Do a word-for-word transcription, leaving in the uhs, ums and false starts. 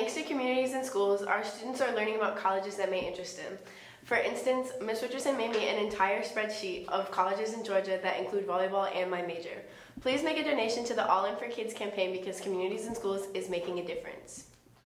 Thanks to communities and schools, our students are learning about colleges that may interest them. For instance, Miz Richardson made me an entire spreadsheet of colleges in Georgia that include volleyball and my major. Please make a donation to the All In for Kids campaign because communities and schools is making a difference.